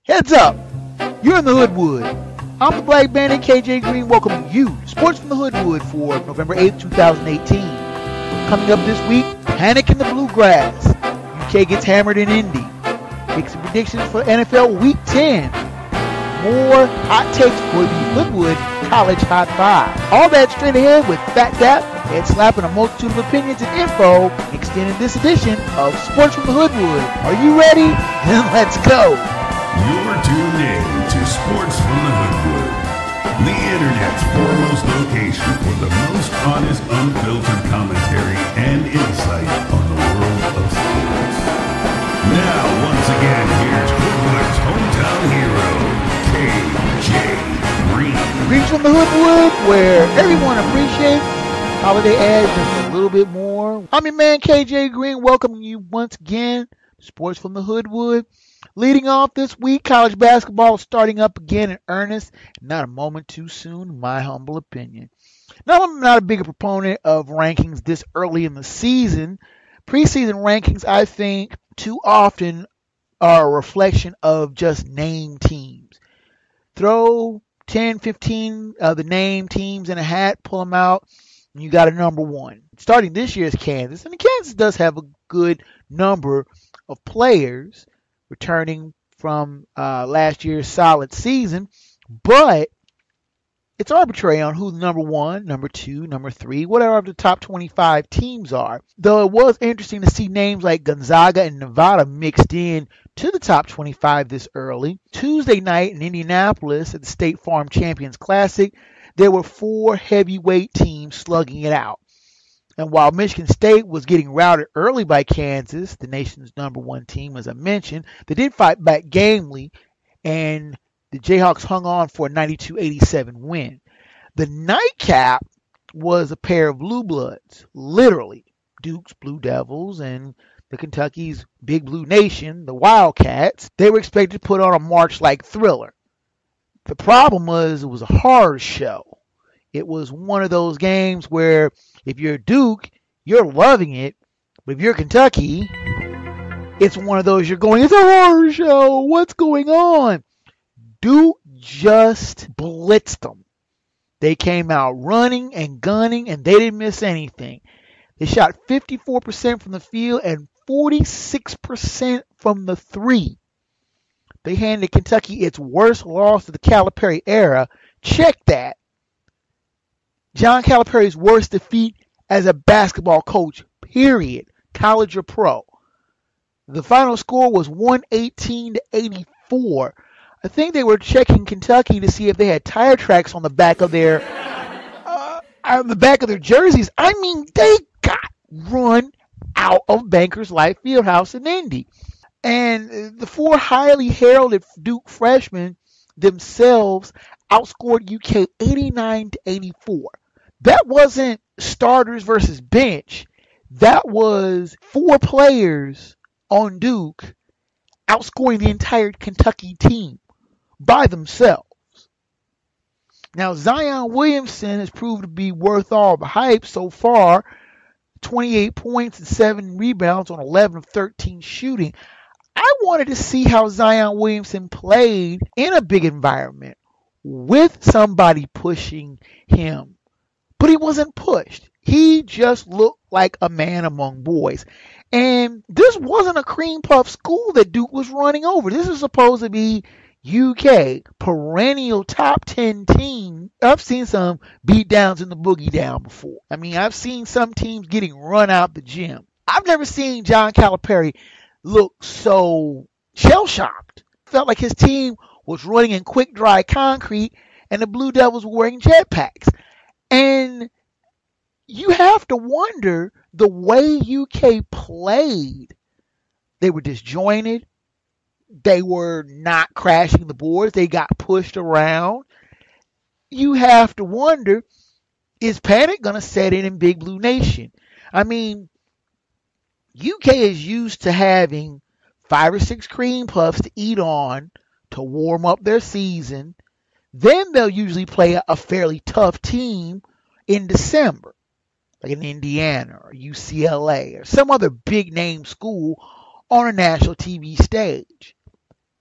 Heads up, you're in the Hoodwood. I'm the Black Bandit, KJ Green, welcoming you to Sports from the Hoodwood for November 8th, 2018. Coming up this week, Panic in the Bluegrass. UK gets hammered in Indy. Picks and predictions for NFL Week 10. More hot takes for the Hoodwood College Hot 5. All that straight ahead with Phat Daps, head slapping a multitude of opinions and info, extending this edition of Sports from the Hoodwood. Are you ready? Then let's go. You're tuned in to Sports from the Hoodwood, the internet's foremost location for the most honest, unfiltered commentary and insight on the world of sports. Now, once again, here's Hoodwood's hometown hero, KJ Green. Greetings from the Hoodwood, where everyone appreciates holiday ads just a little bit more. I'm your man, KJ Green, welcoming you once again to Sports from the Hoodwood. Leading off this week, college basketball is starting up again in earnest. Not a moment too soon, in my humble opinion. Now, I'm not a bigger proponent of rankings this early in the season. Preseason rankings, I think, too often are a reflection of just named teams. Throw 10, 15 of the named teams in a hat, pull them out, and you got a number one. Starting this year's Kansas, and Kansas does have a good number of players returning from last year's solid season, but it's arbitrary on who the number one, number two, number three, whatever the top 25 teams are. Though it was interesting to see names like Gonzaga and Nevada mixed in to the top 25 this early. Tuesday night in Indianapolis at the State Farm Champions Classic, there were four heavyweight teams slugging it out. And while Michigan State was getting routed early by Kansas, the nation's number one team, as I mentioned, they did fight back gamely, and the Jayhawks hung on for a 92-87 win. The nightcap was a pair of blue bloods, literally. Duke's Blue Devils and the Kentucky's Big Blue Nation, the Wildcats. They were expected to put on a March-like thriller. The problem was it was a horror show. It was one of those games where if you're Duke, you're loving it. But if you're Kentucky, it's one of those you're going, it's a horror show. What's going on? Duke just blitzed them. They came out running and gunning, and they didn't miss anything. They shot 54% from the field and 46% from the three. They handed Kentucky its worst loss of the Calipari era. Check that. John Calipari's worst defeat as a basketball coach, period, college or pro. The final score was 118-84. I think they were checking Kentucky to see if they had tire tracks on the back of their jerseys. I mean, they got run out of Bankers Life Fieldhouse in Indy. And the four highly heralded Duke freshmen themselves outscored UK 89-84. That wasn't starters versus bench. That was four players on Duke outscoring the entire Kentucky team by themselves. Now, Zion Williamson has proved to be worth all the hype so far. 28 points and 7 rebounds on 11 of 13 shooting. I wanted to see how Zion Williamson played in a big environment with somebody pushing him. But he wasn't pushed. He just looked like a man among boys. And this wasn't a cream puff school that Duke was running over. This is supposed to be UK, perennial top 10 team. I've seen some beat downs in the boogie down before. I mean, I've seen some teams getting run out the gym. I've never seen John Calipari look so shell-shocked. Felt like his team was running in quick, dry concrete and the Blue Devils were wearing jetpacks. And you have to wonder the way UK played. They were disjointed. They were not crashing the boards. They got pushed around. You have to wonder, is panic going to set in Big Blue Nation? I mean, UK is used to having 5 or 6 cream puffs to eat on to warm up their season. Then they'll usually play a fairly tough team in December, like in Indiana or UCLA or some other big name school on a national TV stage.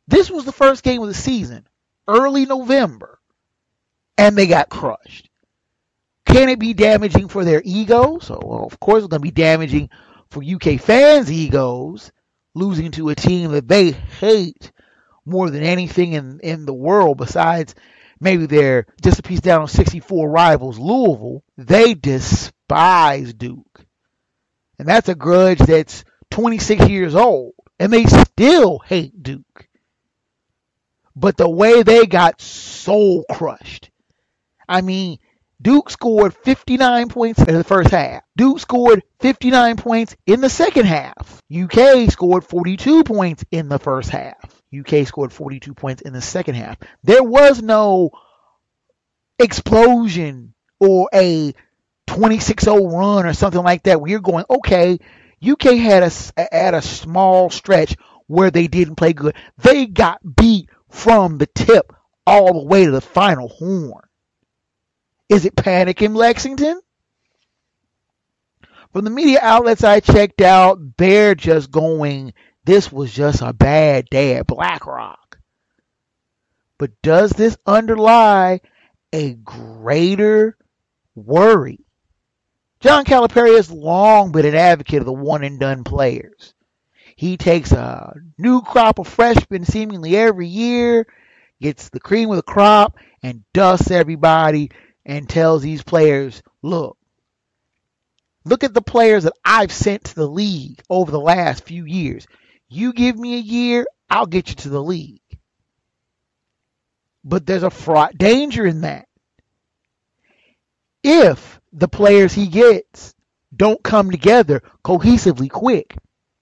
This was the first game of the season, early November, and they got crushed. Can it be damaging for their egos? So, well, of course, it's going to be damaging for UK fans' egos, losing to a team that they hate more than anything in the world besides maybe their just a piece down on 64 rivals, Louisville. They despise Duke. And that's a grudge that's 26 years old. And they still hate Duke. But the way they got soul crushed. I mean, Duke scored 59 points in the first half. Duke scored 59 points in the second half. UK scored 42 points in the first half. UK scored 42 points in the second half. There was no explosion or a 26-0 run or something like that where you're going, okay, UK had a small stretch where they didn't play good. They got beat from the tip all the way to the final horn. Is it panic in Lexington? From the media outlets I checked out, they're just going, this was just a bad day at Black Rock. But does this underlie a greater worry? John Calipari has long been an advocate of the one-and-done players. He takes a new crop of freshmen seemingly every year, gets the cream of the crop, and dusts everybody and tells these players, look at the players that I've sent to the league over the last few years. You give me a year, I'll get you to the league. But there's a fraught danger in that. If the players he gets don't come together cohesively quick,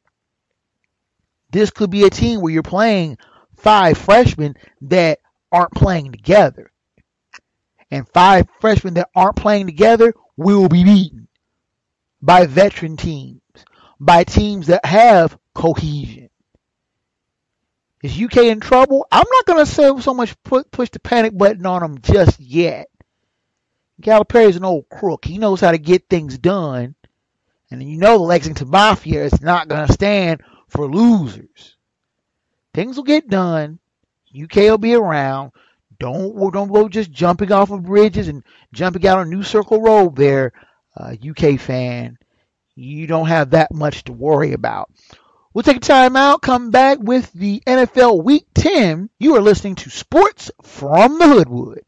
this could be a team where you're playing 5 freshmen that aren't playing together. And 5 freshmen that aren't playing together will be beaten by veteran teams, by teams that have cohesion. Is UK in trouble? I'm not going to say so much push the panic button on them just yet. Calipari's an old crook. He knows how to get things done. And you know the Lexington Mafia is not going to stand for losers. Things will get done. UK will be around. Don't go just jumping off of bridges and jumping out on New Circle Road there, UK fan. You don't have that much to worry about. We'll take a time out, come back with the NFL Week 10. You are listening to Sports from the Hoodwood.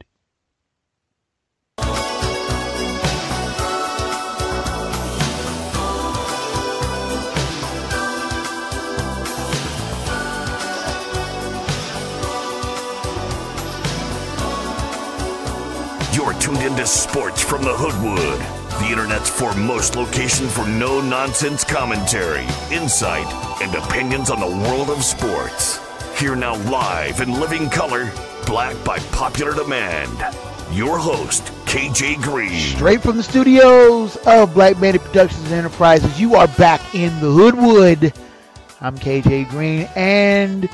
You're tuned into Sports from the Hoodwood, the internet's foremost location for no-nonsense commentary, insight, and opinions on the world of sports. Here now live in living color, black by popular demand, your host, KJ Green. Straight from the studios of Black Bandit Productions and Enterprises, you are back in the Hoodwood. I'm KJ Green, and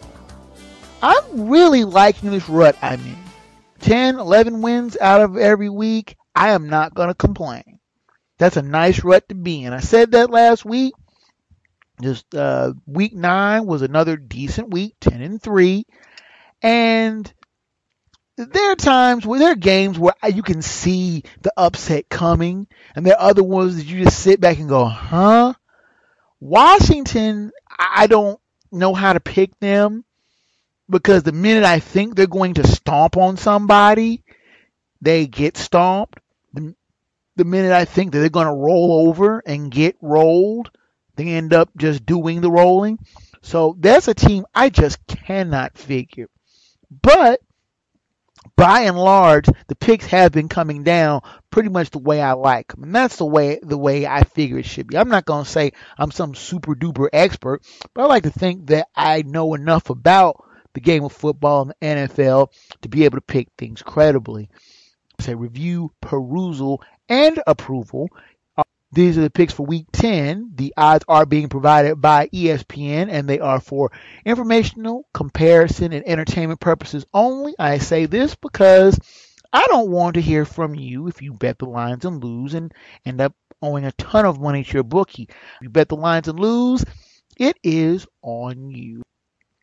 I'm really liking this rut I'm in. 10, 11 wins out of every week. I am not going to complain. That's a nice rut to be in. I said that last week. Just week 9 was another decent week, 10-3. And there are times where there are games where you can see the upset coming. And there are other ones that you just sit back and go, huh? Washington, I don't know how to pick them. Because the minute I think they're going to stomp on somebody, they get stomped. The minute I think that they're going to roll over and get rolled, they end up just doing the rolling. So that's a team I just cannot figure. But by and large, the picks have been coming down pretty much the way I like them. And that's the way I figure it should be. I'm not going to say I'm some super duper expert, but I like to think that I know enough about the game of football and the NFL to be able to pick things credibly. Say review, perusal, and approval. These are the picks for week 10. The odds are being provided by ESPN, and they are for informational, comparison, and entertainment purposes only. I say this because I don't want to hear from you if you bet the lines and lose and end up owing a ton of money to your bookie. If you bet the lines and lose, it is on you.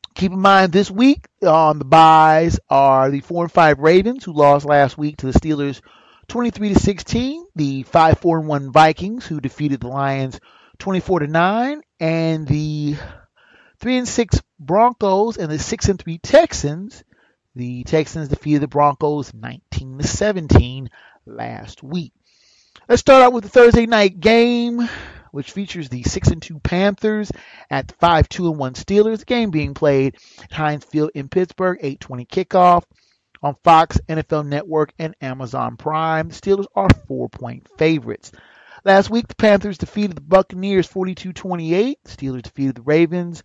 Keep in mind this week on the byes are the 4-5 Ravens, who lost last week to the Steelers 23-16, the 5-4-1 Vikings, who defeated the Lions 24-9, and the 3-6 Broncos and the 6-3 Texans. The Texans defeated the Broncos 19-17 last week. Let's start out with the Thursday night game, which features the 6-2 Panthers at the 5-2-1 Steelers. The game being played at Heinz Field in Pittsburgh, 8:20 kickoff on Fox, NFL Network, and Amazon Prime. The Steelers are 4-point favorites. Last week, the Panthers defeated the Buccaneers 42-28. The Steelers defeated the Ravens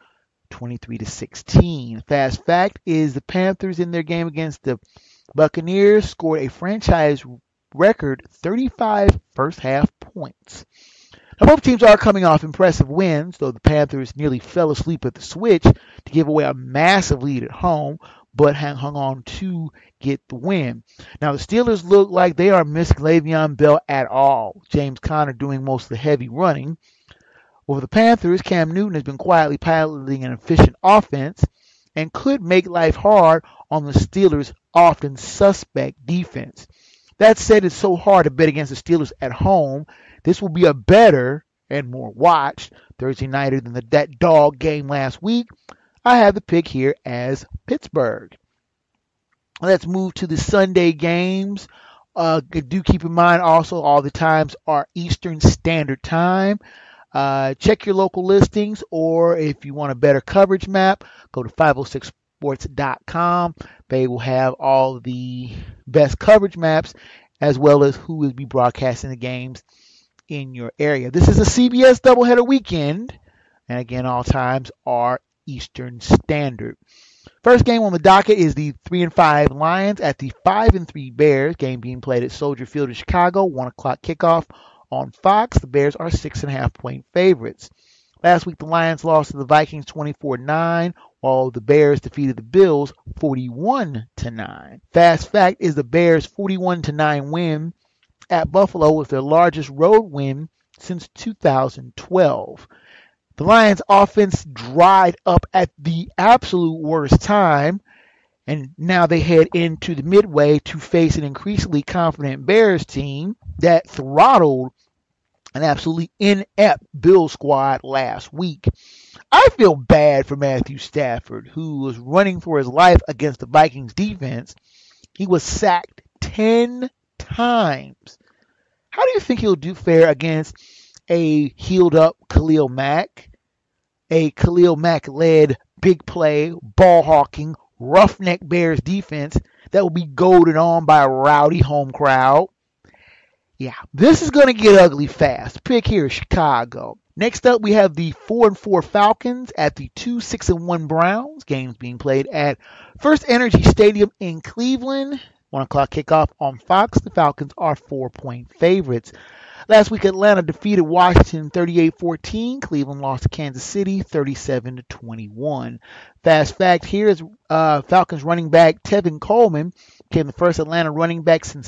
23-16. Fast fact is the Panthers in their game against the Buccaneers scored a franchise record 35 first half points. Now, both teams are coming off impressive wins, though the Panthers nearly fell asleep at the switch to give away a massive lead at home, but hung on to get the win. Now, the Steelers look like they are missing Le'Veon Bell at all. James Conner doing most of the heavy running. Over the Panthers, Cam Newton has been quietly piloting an efficient offense and could make life hard on the Steelers' often suspect defense. That said, it's so hard to bet against the Steelers at home. This will be a better and more watched Thursday nighter than that dog game last week. I have the pick here as Pittsburgh. Let's move to the Sunday games. Do keep in mind also all the times are Eastern Standard Time. Check your local listings, or if you want a better coverage map, go to 506sports.com. They will have all the best coverage maps as well as who will be broadcasting the games in your area. This is a CBS doubleheader weekend, and again, all times are Eastern Standard. First game on the docket is the 3-5 Lions at the 5-3 Bears. Game being played at Soldier Field in Chicago, 1 o'clock kickoff on Fox. The Bears are 6.5-point favorites. Last week, the Lions lost to the Vikings 24-9, while the Bears defeated the Bills 41-9. Fast fact is the Bears' 41-9 win at Buffalo was their largest road win since 2012. The Lions' offense dried up at the absolute worst time, and now they head into the midway to face an increasingly confident Bears team that throttled an absolutely inept Bills squad last week. I feel bad for Matthew Stafford, who was running for his life against the Vikings defense. He was sacked 10 times. How do you think he'll do fare against a healed-up Khalil Mack? A Khalil Mack-led big play, ball-hawking, roughneck Bears defense that will be goaded on by a rowdy home crowd. Yeah, this is going to get ugly fast. Pick here is Chicago. Next up, we have the 4-4 Falcons at the 2-6-1 Browns. Games being played at First Energy Stadium in Cleveland. 1 o'clock kickoff on Fox. The Falcons are 4-point favorites. Last week, Atlanta defeated Washington 38-14. Cleveland lost to Kansas City 37-21. Fast fact here is Falcons running back Tevin Coleman became the first Atlanta running back since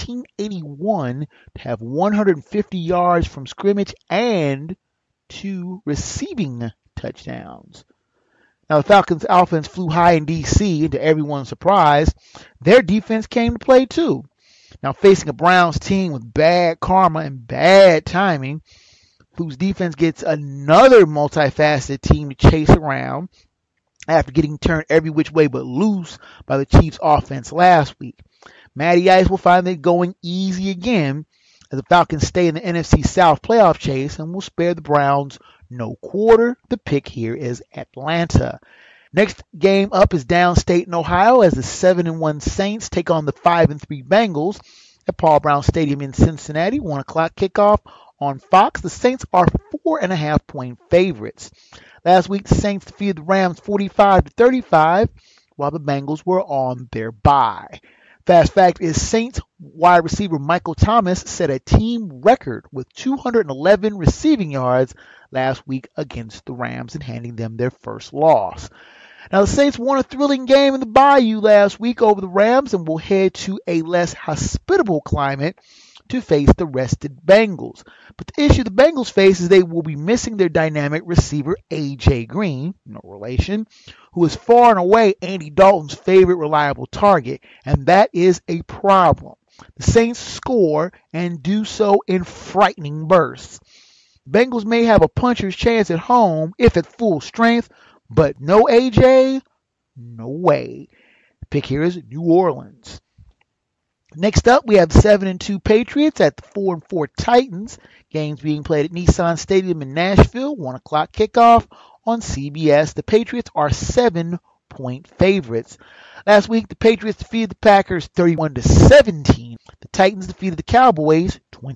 1981 to have 150 yards from scrimmage and 2 receiving touchdowns. Now, the Falcons' offense flew high in D.C., and to everyone's surprise, their defense came to play too. Now, facing a Browns team with bad karma and bad timing, whose defense gets another multifaceted team to chase around after getting turned every which way but loose by the Chiefs' offense last week. Matty Ice will find it going easy again as the Falcons stay in the NFC South playoff chase and will spare the Browns no quarter. The pick here is Atlanta. Next game up is downstate in Ohio as the 7-1 Saints take on the 5-3 Bengals at Paul Brown Stadium in Cincinnati. 1 o'clock kickoff on Fox. The Saints are 4.5-point favorites. Last week, the Saints defeated the Rams 45-35, while the Bengals were on their bye. Fast fact is Saints wide receiver Michael Thomas set a team record with 211 receiving yards last week against the Rams and handing them their first loss. Now, the Saints won a thrilling game in the Bayou last week over the Rams and will head to a less hospitable climate to face the rested Bengals. But the issue the Bengals face is they will be missing their dynamic receiver A.J. Green, no relation, who is far and away Andy Dalton's favorite reliable target, and that is a problem. The Saints score and do so in frightening bursts. Bengals may have a puncher's chance at home if at full strength, but no AJ, no way. The pick here is New Orleans. Next up, we have 7-2 Patriots at the 4-4 Titans. Games being played at Nissan Stadium in Nashville. 1 o'clock kickoff on CBS. The Patriots are 7-point favorites. Last week, the Patriots defeated the Packers 31-17. The Titans defeated the Cowboys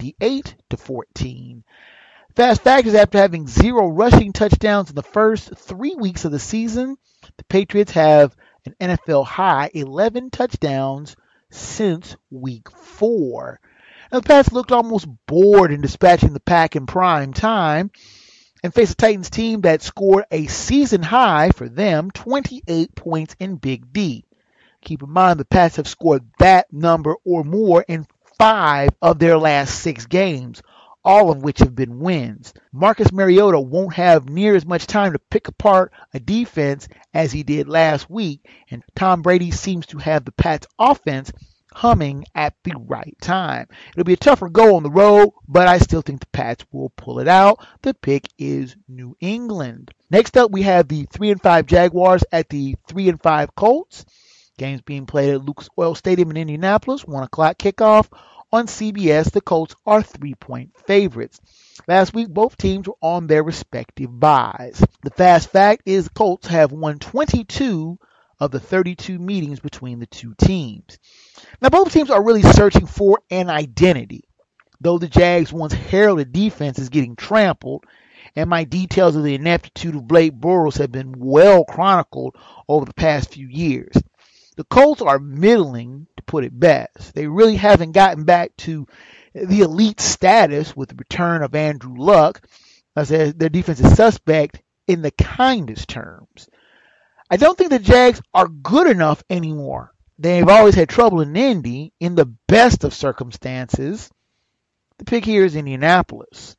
28-14. Fast fact is after having 0 rushing touchdowns in the first 3 weeks of the season, the Patriots have an NFL high 11 touchdowns since week 4. Now, the Pats looked almost bored in dispatching the Pack in prime time and faced a Titans team that scored a season high for them 28 points in Big D. Keep in mind the Pats have scored that number or more in 5 of their last 6 games, all of which have been wins. Marcus Mariota won't have near as much time to pick apart a defense as he did last week, and Tom Brady seems to have the Pats offense humming at the right time. It'll be a tougher go on the road, but I still think the Pats will pull it out. The pick is New England. Next up, we have the 3-5 Jaguars at the 3-5 Colts. Games being played at Lucas Oil Stadium in Indianapolis. 1 o'clock kickoff on CBS. The Colts are 3-point favorites. Last week, both teams were on their respective byes. The fast fact is the Colts have won 22 of the 32 meetings between the two teams. Now, both teams are really searching for an identity, though the Jags' once heralded defense is getting trampled, and my details of the ineptitude of Blake Bortles have been well chronicled over the past few years. The Colts are middling, to put it best. They really haven't gotten back to the elite status with the return of Andrew Luck, as their defense is suspect in the kindest terms. I don't think the Jags are good enough anymore. They've always had trouble in Indy in the best of circumstances. The pick here is Indianapolis.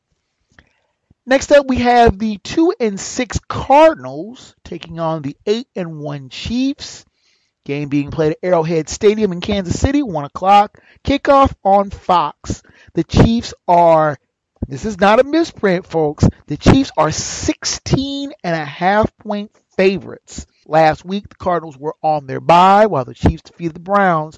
Next up, we have the 2-6 Cardinals taking on the 8-1 Chiefs. Game being played at Arrowhead Stadium in Kansas City, 1 o'clock. Kickoff on Fox. The Chiefs are, this is not a misprint, folks. The Chiefs are 16.5-point favorites. Last week, the Cardinals were on their bye, while the Chiefs defeated the Browns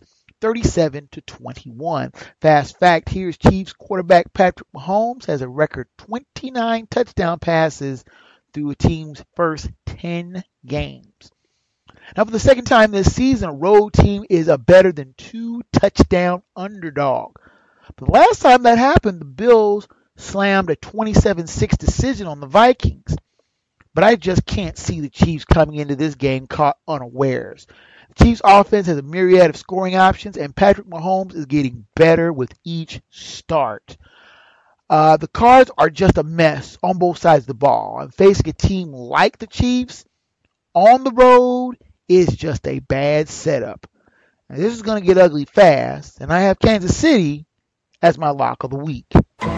37-21. Fast fact, here's Chiefs quarterback Patrick Mahomes has a record 29 touchdown passes through a team's first 10 games. Now, for the second time this season, a road team is a better than 2-touchdown underdog. But the last time that happened, the Bills slammed a 27-6 decision on the Vikings. But I just can't see the Chiefs coming into this game caught unawares. The Chiefs' offense has a myriad of scoring options, and Patrick Mahomes is getting better with each start. The Cards are just a mess on both sides of the ball. And facing a team like the Chiefs on the road is just a bad setup. Now, this is going to get ugly fast, and I have Kansas City as my lock of the week.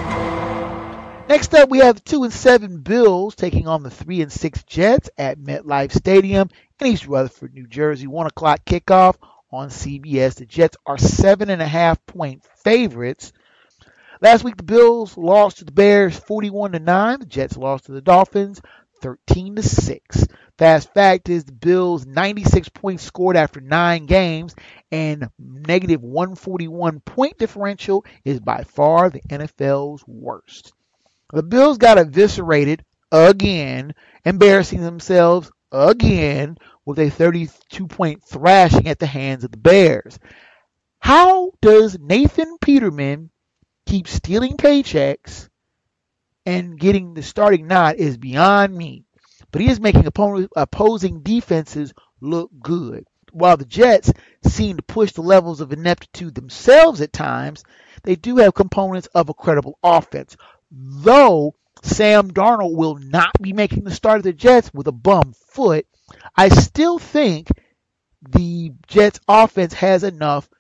Next up, we have the 2-7 Bills taking on the 3-6 Jets at MetLife Stadium in East Rutherford, New Jersey. 1 o'clock kickoff on CBS. The Jets are 7.5-point favorites. Last week, the Bills lost to the Bears 41-9. The Jets lost to the Dolphins 13-6. Fast fact is the Bills' 96 points scored after 9 games and negative 141 point differential is by far the NFL's worst. The Bills got eviscerated again, embarrassing themselves again with a 32-point thrashing at the hands of the Bears. How does Nathan Peterman keep stealing paychecks and getting the starting nod is beyond me. But he is making opposing defenses look good. While the Jets seem to push the levels of ineptitude themselves at times, they do have components of a credible offense. Though Sam Darnold will not be making the start of the Jets with a bum foot, I still think the Jets offense has enough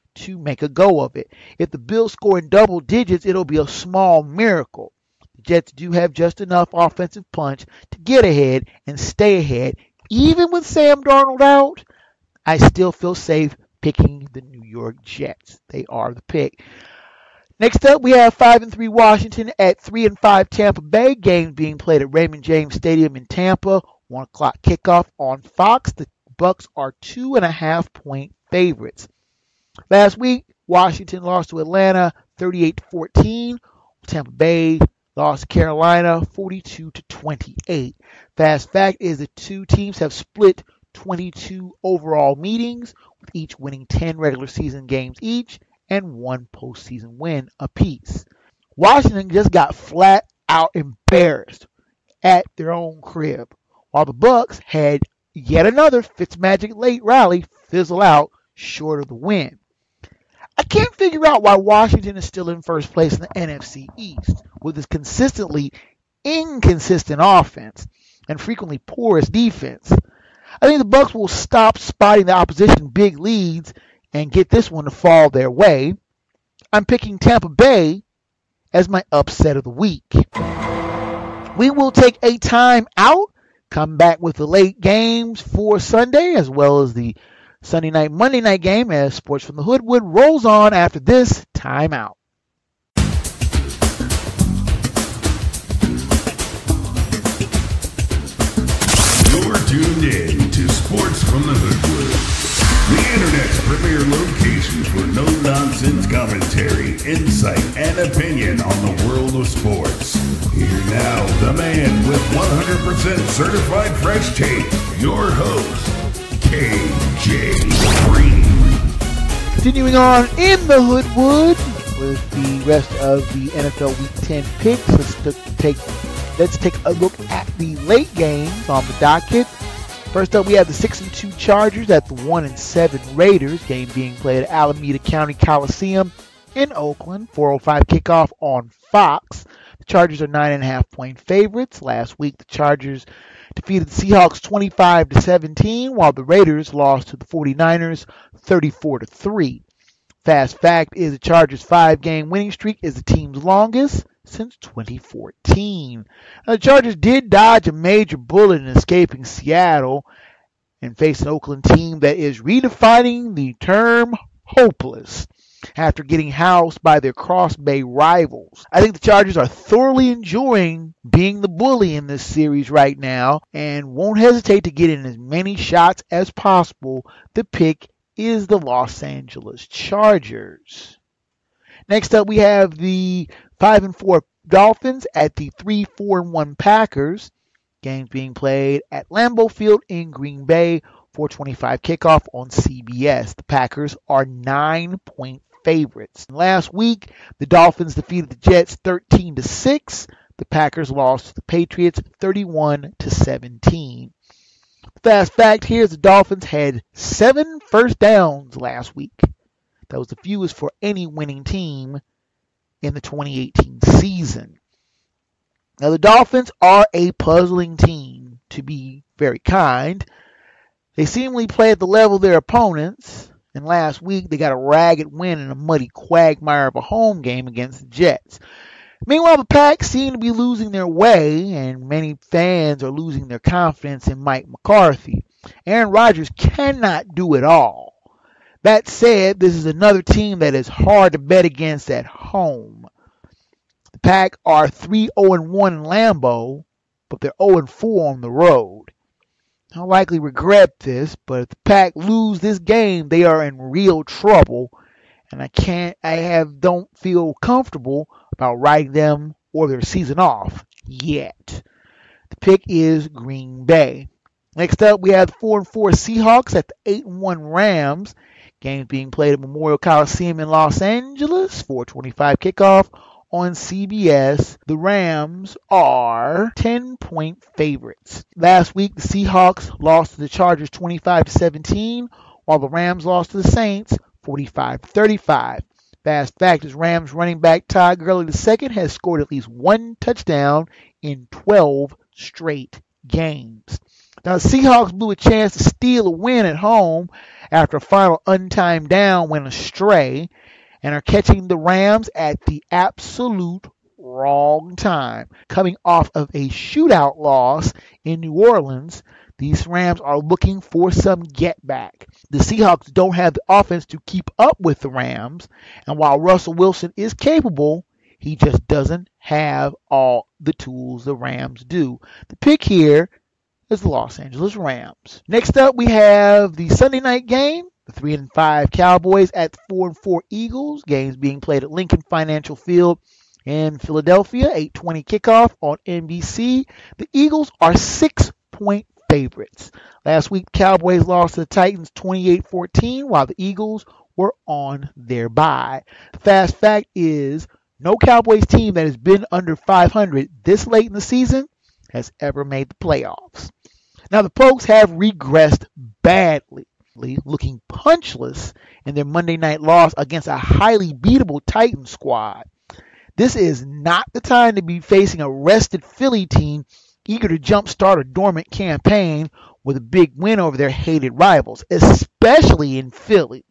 to make a go of it. If the Bills score in double digits, it'll be a small miracle. The Jets do have just enough offensive punch to get ahead and stay ahead. Even with Sam Darnold out, I still feel safe picking the New York Jets. They are the pick. Next up, we have 5-3 Washington at 3-5 Tampa Bay. Games being played at Raymond James Stadium in Tampa. 1 o'clock kickoff on Fox. The Bucs are 2.5-point favorites. Last week, Washington lost to Atlanta 38-14. Tampa Bay lost to Carolina 42-28. Fast fact is the two teams have split 22 overall meetings, with each winning 10 regular season games each and 1 postseason win apiece. Washington just got flat out embarrassed at their own crib, while the Bucs had yet another Fitzmagic late rally fizzle out short of the win. I can't figure out why Washington is still in first place in the NFC East with its consistently inconsistent offense and frequently porous defense. I think the Bucs will stop spotting the opposition big leads and get this one to fall their way. I'm picking Tampa Bay as my upset of the week. We will take a time out, come back with the late games for Sunday as well as the Sunday night, Monday night game as Sports from the Hoodwood rolls on after this timeout. You're tuned in to Sports from the Hoodwood, the internet's premier location for no-nonsense commentary, insight, and opinion on the world of sports. Here now, the man with 100% certified fresh take, your host, KJ Green. Continuing on in the Hoodwood with the rest of the NFL Week 10 picks, let's take a look at the late games on the docket. First up, we have the 6-2 Chargers at the 1-7 Raiders. Game being played at Alameda County Coliseum in Oakland. 4:05 kickoff on Fox. The Chargers are 9.5-point favorites. Last week, the Chargers defeated the Seahawks 25-17, while the Raiders lost to the 49ers 34-3. Fast fact is the Chargers' 5-game winning streak is the team's longest since 2014. Now, the Chargers did dodge a major bullet in escaping Seattle and face an Oakland team that is redefining the term hopeless after getting housed by their Cross Bay rivals. I think the Chargers are thoroughly enjoying being the bully in this series right now and won't hesitate to get in as many shots as possible. The pick is the Los Angeles Chargers. Next up, we have the 5-4 Dolphins at the 3-4-1 Packers. Games being played at Lambeau Field in Green Bay. 4:25 kickoff on CBS. The Packers are 9-point favorites. Last week, the Dolphins defeated the Jets 13-6. The Packers lost to the Patriots 31-17. The fast fact here is the Dolphins had 7 first downs last week. That was the fewest for any winning team in the 2018 season. Now, the Dolphins are a puzzling team, to be very kind. They seemingly play at the level of their opponents, and last week they got a ragged win in a muddy quagmire of a home game against the Jets. Meanwhile, the Pack seem to be losing their way, and many fans are losing their confidence in Mike McCarthy. Aaron Rodgers cannot do it all. That said, this is another team that is hard to bet against at home. The Pack are 3-0-1 in Lambeau, but they're 0-4 on the road. I'll likely regret this, but if the Pack lose this game, they are in real trouble, and I don't feel comfortable about writing them or their season off yet. The pick is Green Bay. Next up, we have the 4-4 Seahawks at the 8-1 Rams. Games being played at Memorial Coliseum in Los Angeles. 4:25 kickoff on CBS. The Rams are 10-point favorites. Last week, the Seahawks lost to the Chargers 25-17, while the Rams lost to the Saints 45-35. Fast fact is Rams running back Todd Gurley II has scored at least 1 touchdown in 12 straight games. Now, the Seahawks blew a chance to steal a win at home after a final untimed down went astray and are catching the Rams at the absolute wrong time. Coming off of a shootout loss in New Orleans, these Rams are looking for some get back. The Seahawks don't have the offense to keep up with the Rams, and while Russell Wilson is capable, he just doesn't have all the tools the Rams do. The pick here is the Los Angeles Rams. Next up, we have the Sunday night game. The 3-5 Cowboys at the 4-4 Eagles. Games being played at Lincoln Financial Field in Philadelphia. 8:20 kickoff on NBC. The Eagles are 6-point favorites. Last week, Cowboys lost to the Titans 28-14, while the Eagles were on their bye. The fast fact is, no Cowboys team that has been under 500 this late in the season has ever made the playoffs. Now, the Pokes have regressed badly, looking punchless in their Monday night loss against a highly beatable Titans squad. This is not the time to be facing a rested Philly team eager to jumpstart a dormant campaign with a big win over their hated rivals, especially in Philly.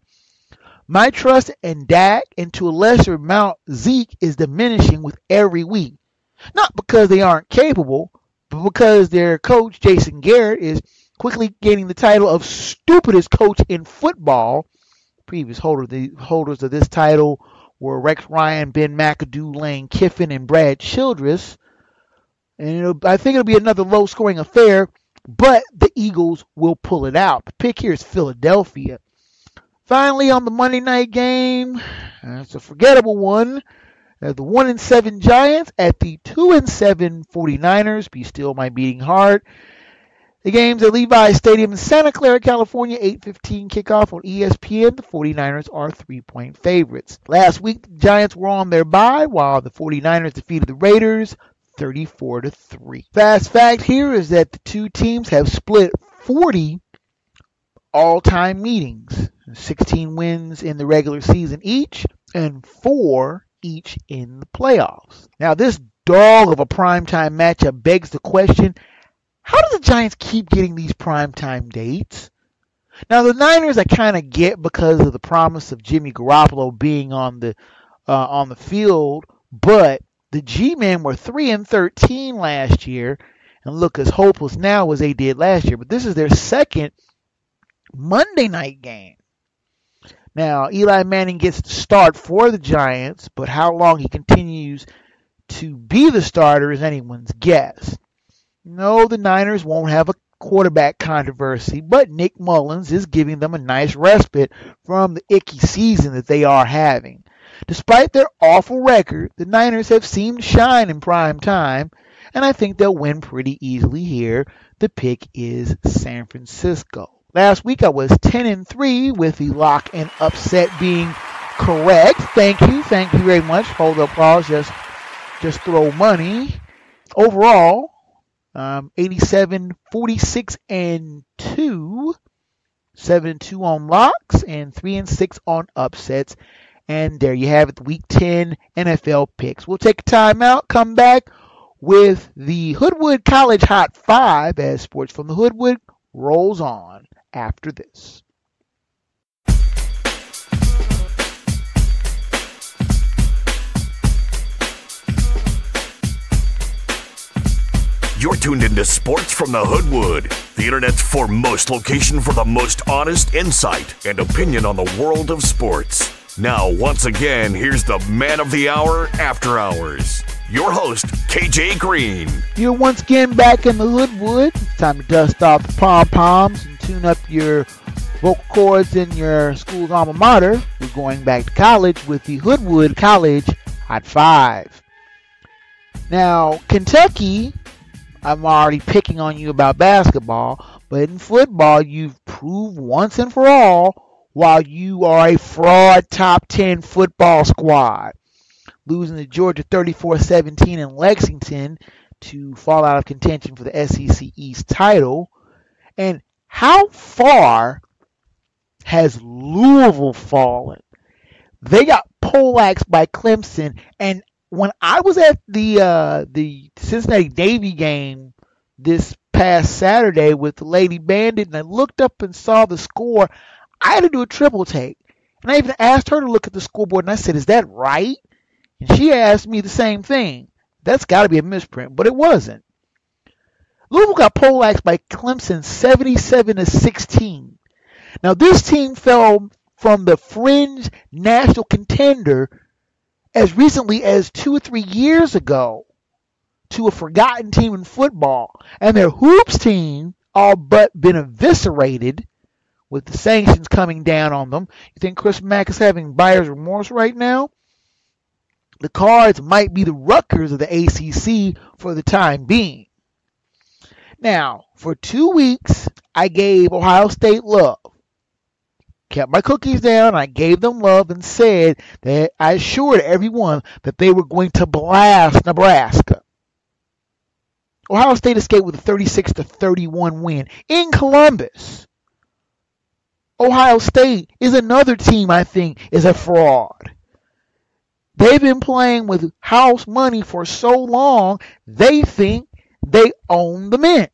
My trust in Dak and to a lesser amount Zeke is diminishing with every week. Not because they aren't capable, but because their coach, Jason Garrett, is quickly gaining the title of stupidest coach in football. Previous holders of this title were Rex Ryan, Ben McAdoo, Lane Kiffin, and Brad Childress. And I think it'll be another low-scoring affair, but the Eagles will pull it out. The pick here is Philadelphia. Finally, on the Monday night game, it's a forgettable one. The 1-7 Giants at the 2-7 49ers. Be still my beating heart. The game's at Levi's Stadium in Santa Clara, California. 8:15 kickoff on ESPN. The 49ers are 3-point favorites. Last week, the Giants were on their bye, while the 49ers defeated the Raiders 34-3. Fast fact here is that the two teams have split 40 all-time meetings. 16 wins in the regular season each, and 4 each in the playoffs. Now, this dog of a primetime matchup begs the question, how do the Giants keep getting these primetime dates? Now, the Niners I kind of get because of the promise of Jimmy Garoppolo being on the field, but the G-Men were 3-13 last year and look as hopeless now as they did last year. But this is their second Monday night game. Now, Eli Manning gets the start for the Giants, but how long he continues to be the starter is anyone's guess. No, the Niners won't have a quarterback controversy, but Nick Mullins is giving them a nice respite from the icky season that they are having. Despite their awful record, the Niners have seemed to shine in prime time, and I think they'll win pretty easily here. The pick is San Francisco. Last week I was 10-3 with the lock and upset being correct. Thank you very much. Hold the applause, just throw money. Overall, 87, 46 and 2, 7-2 on locks, and 3-6 on upsets. And there you have it, the Week 10 NFL picks. We'll take a timeout, come back with the Hoodwood College Hot 5 as Sports from the Hoodwood rolls on after this. You're tuned into Sports from the Hoodwood, the internet's foremost location for the most honest insight and opinion on the world of sports. Now, once again, here's the man of the hour, After Hours. Your host, KJ Green. You're once again back in the Hoodwood. It's time to dust off the pom-poms and tune up your vocal cords in your school's alma mater. We're going back to college with the Hoodwood College Hot 5. Now, Kentucky, I'm already picking on you about basketball, but in football, you've proved once and for all why you are a fraud top 10 football squad. Losing to Georgia 34-17 in Lexington to fall out of contention for the SEC East title. And how far has Louisville fallen? They got poleaxed by Clemson, and when I was at the Cincinnati Navy game this past Saturday with the Lady Bandit, and I looked up and saw the score. I had to do a triple take. And I even asked her to look at the scoreboard, and I said, is that right? And she asked me the same thing. That's got to be a misprint, but it wasn't. Louisville got poleaxed by Clemson 77-16. Now, this team fell from the fringe national contender as recently as 2 or 3 years ago to a forgotten team in football. And their hoops team all but been eviscerated with the sanctions coming down on them. You think Chris Mack is having buyer's remorse right now? The Cards might be the Rutgers of the ACC for the time being. Now, for 2 weeks, I gave Ohio State love. Kept my cookies down, I gave them love and said that I assured everyone that they were going to blast Nebraska. Ohio State escaped with a 36-31 win in Columbus. Ohio State is another team I think is a fraud. They've been playing with house money for so long, they think they own the mint.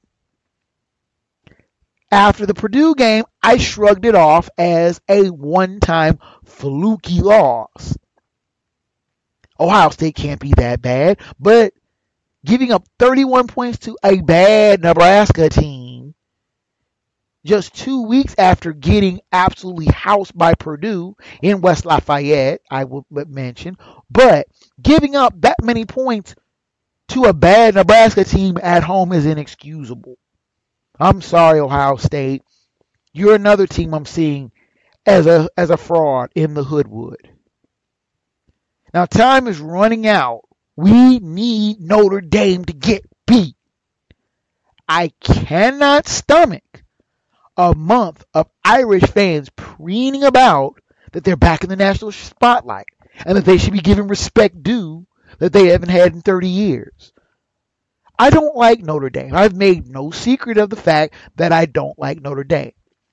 After the Purdue game, I shrugged it off as a one-time fluky loss. Ohio State can't be that bad, but giving up 31 points to a bad Nebraska team just 2 weeks after getting absolutely housed by Purdue in West Lafayette, I will mention, but giving up that many points to a bad Nebraska team at home is inexcusable. I'm sorry, Ohio State. You're another team I'm seeing as a fraud in the Hoodwood. Now, time is running out. We need Notre Dame to get beat. I cannot stomach a month of Irish fans preening about that they're back in the national spotlight and that they should be given respect due that they haven't had in 30 years. I don't like Notre Dame. I've made no secret of the fact that I don't like Notre Dame.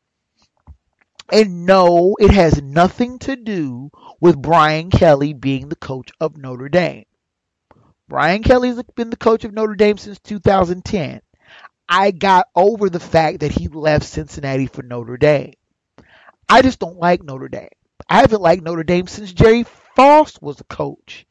And no, it has nothing to do with Brian Kelly being the coach of Notre Dame. Brian Kelly's been the coach of Notre Dame since 2010. I got over the fact that he left Cincinnati for Notre Dame. I just don't like Notre Dame. I haven't liked Notre Dame since Jerry Foss was the coach.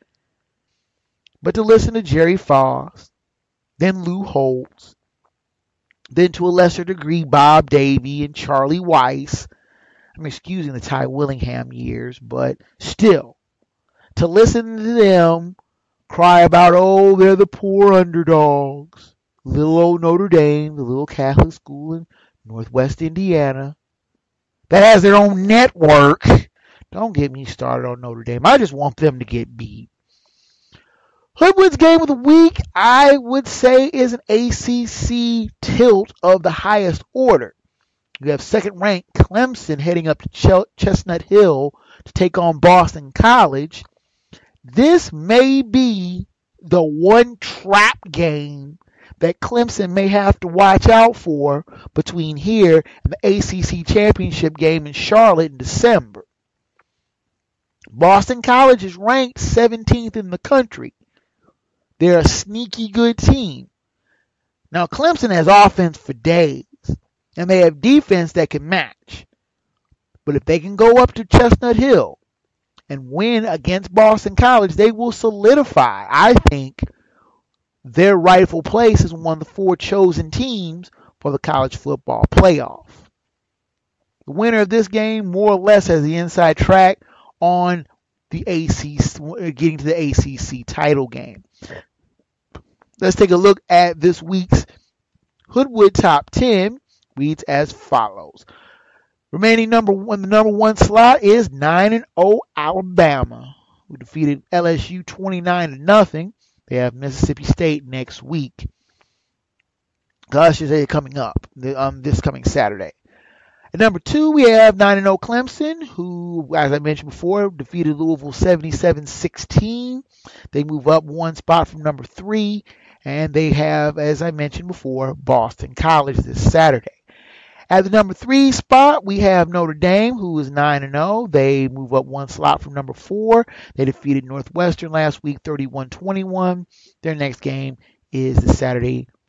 But to listen to Jerry Foss, then Lou Holtz, then to a lesser degree Bob Davie and Charlie Weiss. I'm excusing the Ty Willingham years, but still, to listen to them cry about, oh, they're the poor underdogs. Little old Notre Dame, the little Catholic school in Northwest Indiana, that has their own network. Don't get me started on Notre Dame. I just want them to get beat. Hoodwood's game of the week, I would say, is an ACC tilt of the highest order. You have second-ranked Clemson heading up to Chestnut Hill to take on Boston College. This may be the one trap game that Clemson may have to watch out for between here and the ACC championship game in Charlotte in December. Boston College is ranked 17th in the country. They're a sneaky good team. Now, Clemson has offense for days, and they have defense that can match. But if they can go up to Chestnut Hill and win against Boston College, they will solidify, I think, their rightful place as one of the 4 chosen teams for the college football playoff. The winner of this game more or less has the inside track on the ACC, getting to the ACC title game. Let's take a look at this week's Hoodwood Top 10. Reads as follows. Remaining the number one slot is 9-0 Alabama, who defeated LSU 29-0. They have Mississippi State next week. I should say coming up, this coming Saturday. At number 2, we have 9-0 Clemson, who, as I mentioned before, defeated Louisville 77-16. They move up one spot from number 3, and they have, as I mentioned before, Boston College this Saturday. At the number 3 spot, we have Notre Dame, who is 9-0. They move up one slot from number 4. They defeated Northwestern last week 31-21. Their next game is the Saturday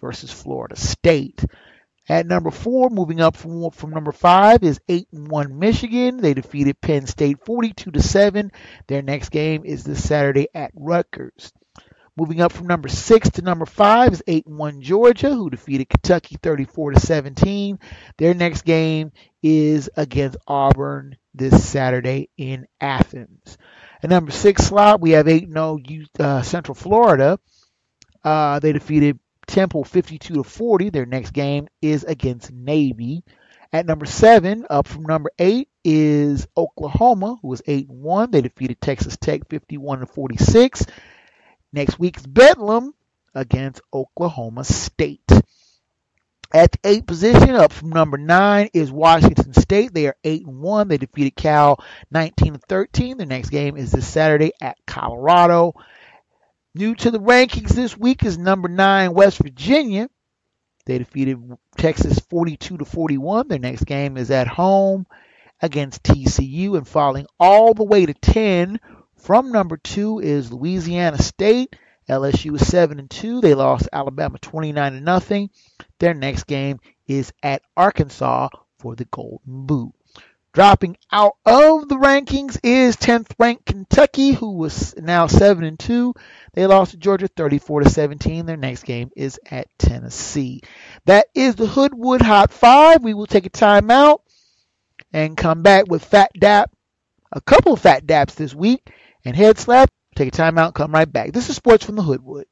versus Florida State. At number 4, moving up from number 5, is 8-1 Michigan. They defeated Penn State 42-7. Their next game is this Saturday at Rutgers. Moving up from number 6 to number 5 is 8-1 Georgia, who defeated Kentucky 34-17. Their next game is against Auburn this Saturday in Athens. At number 6 slot, we have 8-0 Central Florida. They defeated Temple 52-40. Their next game is against Navy. At number 7, up from number 8, is Oklahoma, who is 8-1. They defeated Texas Tech 51-46. Next week's Bedlam against Oklahoma State. At the 8th position, up from number 9, is Washington State. They are 8-1. They defeated Cal 19-13. Their next game is this Saturday at Colorado. New to the rankings this week is number 9, West Virginia. They defeated Texas 42-41. Their next game is at home against TCU. And falling all the way to 10 from number 2 is Louisiana State. LSU is 7-2. They lost Alabama 29-0. Their next game is at Arkansas for the Golden Boot. Dropping out of the rankings is 10th ranked Kentucky, who was now 7-2. They lost to Georgia 34-17. Their next game is at Tennessee. That is the Hoodwood Hot 5. We will take a timeout and come back with a couple of Phat Daps this week, and Head Slap. Take a timeout, come right back. This is Sports from the Hoodwood.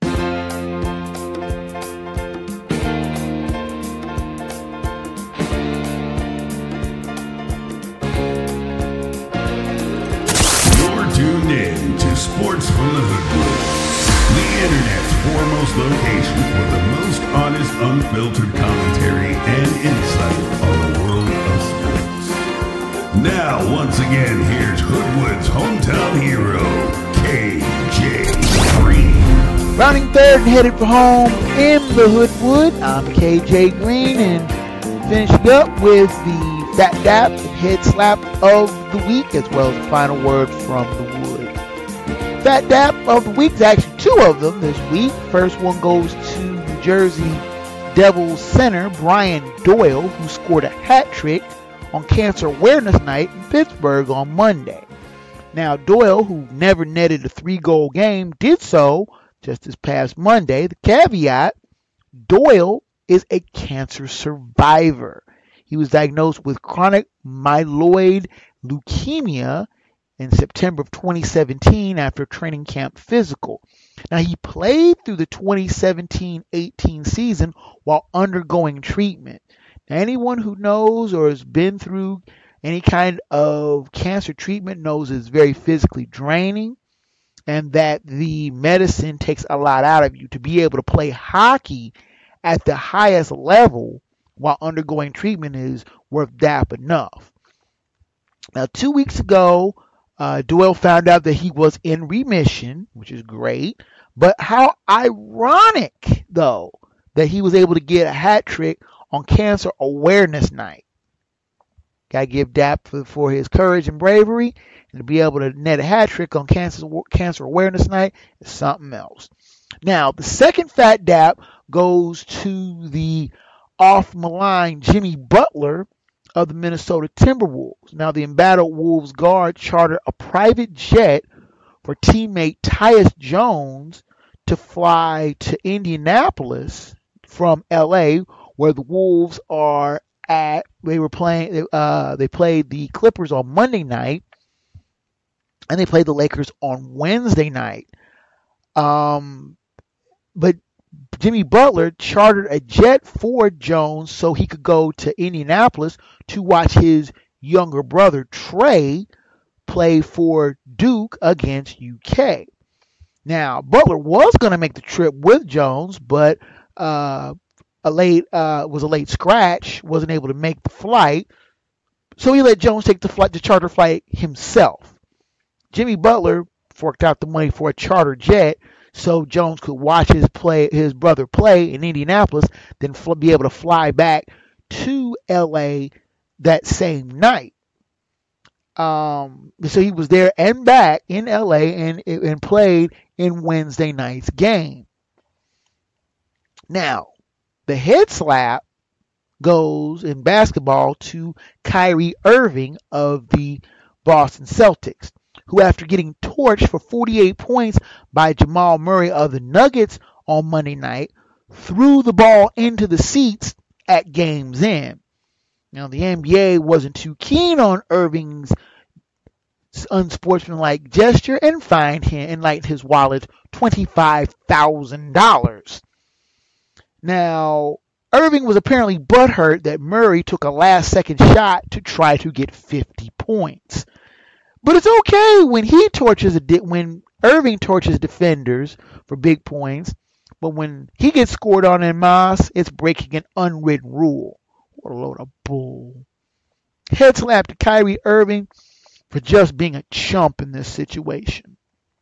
Tuned in to Sports from the Hoodwood, the internet's foremost location for the most honest, unfiltered commentary and insight on the world of sports. Now, once again, here's Hoodwood's hometown hero, KJ Green. Rounding third and headed for home in the Hoodwood, I'm KJ Green, and finishing up with the Phat Dap and Head Slap of the week, as well as the final word from the Wood. Phat Dap of the week is actually 2 of them this week. First one goes to New Jersey Devils center Brian Doyle, who scored a hat trick on Cancer Awareness Night in Pittsburgh on Monday. Now, Doyle, who never netted a 3-goal game, did so just this past Monday. The caveat, Doyle is a cancer survivor. He was diagnosed with chronic myeloid leukemia in September of 2017 after a training camp physical. Now, he played through the 2017-18 season while undergoing treatment. Now, anyone who knows or has been through any kind of cancer treatment knows it's very physically draining, and that the medicine takes a lot out of you. To be able to play hockey at the highest level while undergoing treatment is worth dap enough. Now, 2 weeks ago, Doyle found out that he was in remission, which is great. But how ironic, though, that he was able to get a hat trick on Cancer Awareness Night. Gotta give Dap for his courage and bravery, and to be able to net a hat trick on Cancer Awareness Night is something else. Now, the second Phat Dap goes to the off-malign Jimmy Butler of the Minnesota Timberwolves. Now, the embattled Wolves guard chartered a private jet for teammate Tyus Jones to fly to Indianapolis from LA, where the Wolves are at. They played the Clippers on Monday night, and they played the Lakers on Wednesday night. But Jimmy Butler chartered a jet for Jones so he could go to Indianapolis to watch his younger brother Trey play for Duke against UK. Now, Butler was going to make the trip with Jones, but was a late scratch, wasn't able to make the flight, so he let Jones take the charter flight himself. Jimmy Butler forked out the money for a charter jet so Jones could watch his brother play in Indianapolis, then be able to fly back to LA that same night. So he was there and back in LA and played in Wednesday night's game. Now, the head slap goes in basketball to Kyrie Irving of the Boston Celtics, who, after getting torched for 48 points by Jamal Murray of the Nuggets on Monday night, threw the ball into the seats at game's end. Now, the NBA wasn't too keen on Irving's unsportsmanlike gesture and fined him and lightened his wallet $25,000. Now, Irving was apparently butthurt that Murray took a last-second shot to try to get 50 points. But it's okay when Irving torches defenders for big points, but when he gets scored on en masse, it's breaking an unwritten rule. What a load of bull. Head slap to Kyrie Irving for just being a chump in this situation.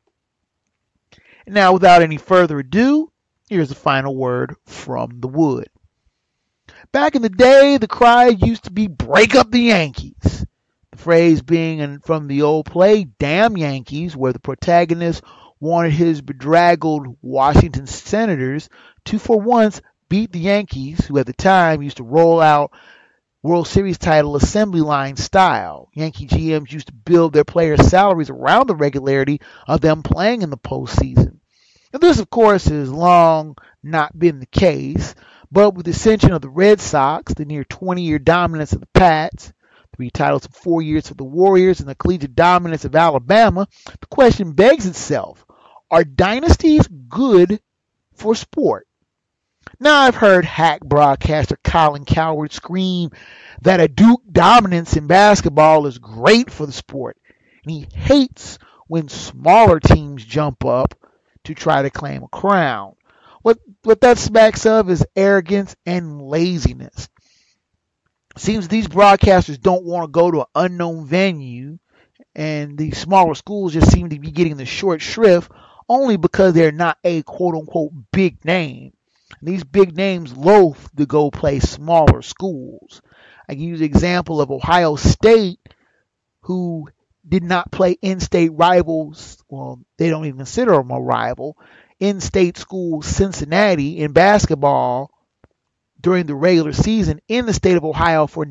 Now, without any further ado, here's the final word from the Wood. Back in the day, the cry used to be "break up the Yankees." The phrase being from the old play, Damn Yankees, where the protagonist wanted his bedraggled Washington Senators to for once beat the Yankees, who at the time used to roll out World Series title assembly line style. Yankee GMs used to build their players' salaries around the regularity of them playing in the postseason. Now, this, of course, has long not been the case, but with the ascension of the Red Sox, the near 20-year dominance of the Pats, 3 titles in 4 years for the Warriors, and the collegiate dominance of Alabama, the question begs itself, are dynasties good for sport? Now, I've heard hack broadcaster Colin Cowherd scream that a Duke dominance in basketball is great for the sport, and he hates when smaller teams jump up to try to claim a crown. What that smacks of is arrogance and laziness. It seems these broadcasters don't want to go to an unknown venue, and the smaller schools just seem to be getting the short shrift only because they're not a quote-unquote big name. These big names loathe to go play smaller schools. I can use the example of Ohio State, who did not play in-state rivals. Well, they don't even consider them a rival. In-state school Cincinnati in basketball during the regular season in the state of Ohio for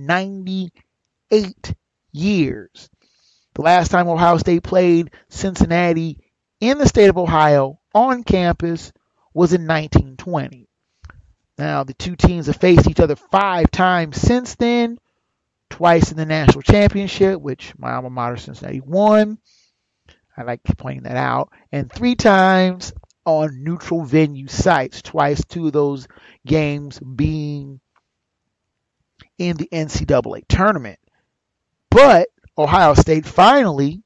98 years. The last time Ohio State played Cincinnati in the state of Ohio on campus was in 1920. Now, the two teams have faced each other 5 times since then, twice in the national championship, which my alma mater Cincinnati won. I like pointing that out. And 3 times on neutral venue sites, twice 2 of those games being in the NCAA tournament. But Ohio State finally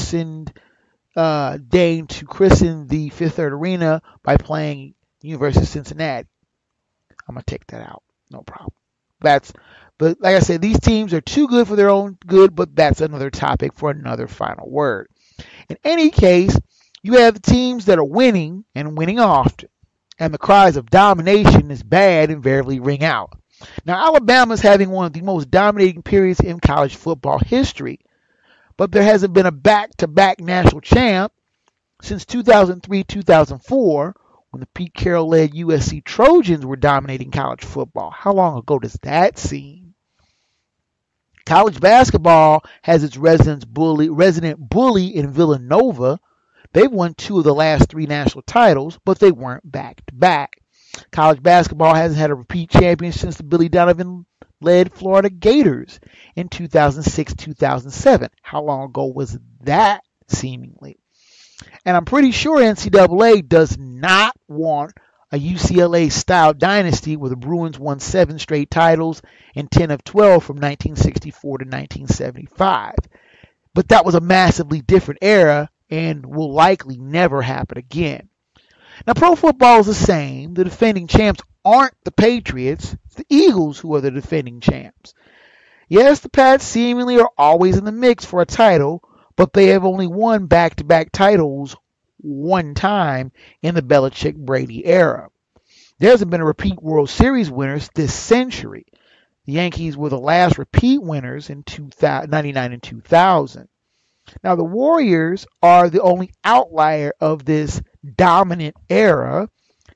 deigned to christen the Fifth Third Arena by playing University of Cincinnati. I'm going to take that out. No problem. But like I said, these teams are too good for their own good, but that's another topic for another final word. In any case, you have the teams that are winning and winning often, and the cries of domination is bad invariably ring out. Now, Alabama is having one of the most dominating periods in college football history, but there hasn't been a back-to-back national champ since 2003-2004, when the Pete Carroll-led USC Trojans were dominating college football. How long ago does that seem? College basketball has its resident bully in Villanova. They've won 2 of the last 3 national titles, but they weren't back-to-back. College basketball hasn't had a repeat champion since the Billy Donovan-led Florida Gators in 2006-2007. How long ago was that, seemingly? And I'm pretty sure NCAA does not want a UCLA-style dynasty where the Bruins won 7 straight titles and 10 of 12 from 1964 to 1975. But that was a massively different era and will likely never happen again. Now, pro football is the same. The defending champs aren't the Patriots. It's the Eagles who are the defending champs. Yes, the Pats seemingly are always in the mix for a title, but they have only won back-to-back titles 1 time in the Belichick-Brady era. There hasn't been a repeat World Series winners this century. The Yankees were the last repeat winners in 1999 and 2000. Now, the Warriors are the only outlier of this dominant era.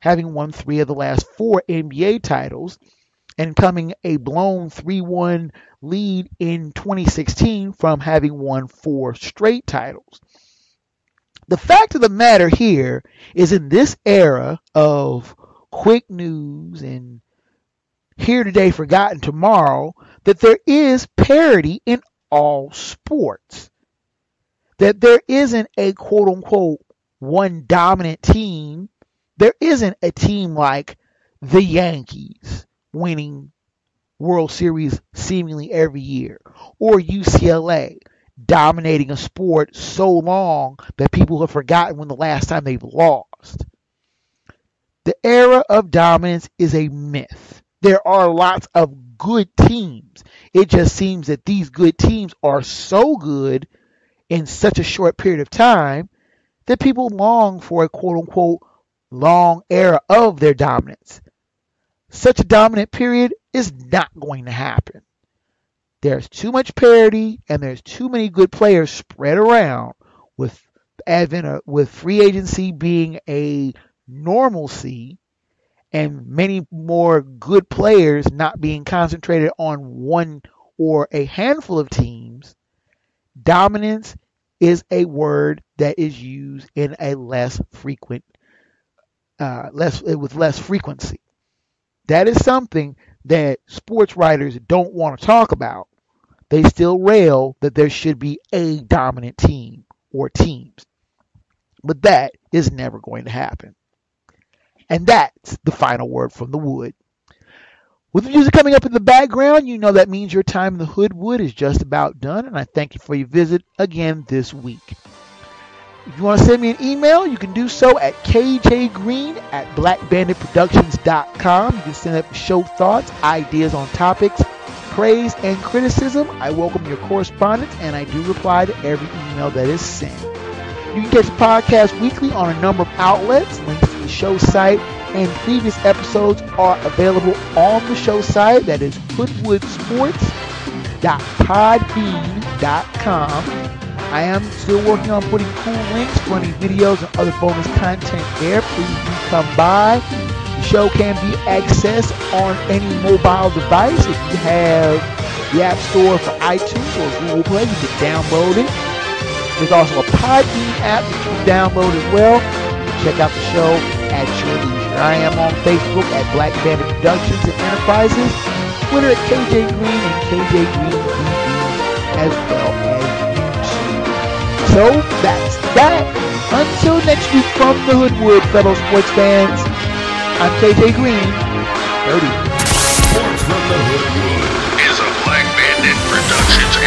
having won 3 of the last 4 NBA titles and coming a blown 3-1 lead in 2016 from having won 4 straight titles. The fact of the matter here is, in this era of quick news and here today, forgotten tomorrow, that there is parity in all sports. That there isn't a quote-unquote one dominant team. There isn't a team like the Yankees winning World Series seemingly every year, or UCLA dominating a sport so long that people have forgotten when the last time they've lost. The era of dominance is a myth. There are lots of good teams. It just seems that these good teams are so good in such a short period of time that people long for a quote-unquote long era of their dominance. Such a dominant period is not going to happen. There's too much parity and there's too many good players spread around, with free agency being a normalcy and many more good players not being concentrated on one or a handful of teams. Dominance is a word that is used in a less frequency. That is something that sports writers don't want to talk about. They still rail that there should be a dominant team or teams. But that is never going to happen. And that's the final word from the Wood. With the music coming up in the background, you know that means your time in the Hoodwood is just about done, and I thank you for your visit again this week. If you want to send me an email, you can do so at kjgreen@blackbanditproductions.com. You can send up show thoughts, ideas on topics, praise, and criticism. I welcome your correspondence, and I do reply to every email that is sent. You can catch the podcast weekly on a number of outlets. Links to the show site and previous episodes are available on the show site. That is hoodwoodsports.podbean.com. I am still working on putting cool links for any videos and other bonus content there. Please do come by. The show can be accessed on any mobile device. If you have the App Store for iTunes or Google Play, you can download it. There's also a Podbean app that you can download as well. You can check out the show at your leisure. I am on Facebook at Black Bandit Productions and Enterprises, Twitter at KJ Green and KJ Green TV, as well as YouTube. So that's that. Until next week from the Hoodwood, fellow sports fans, I'm KJ Green. 30. Sports from the Hoodwood is a Black Bandit Productions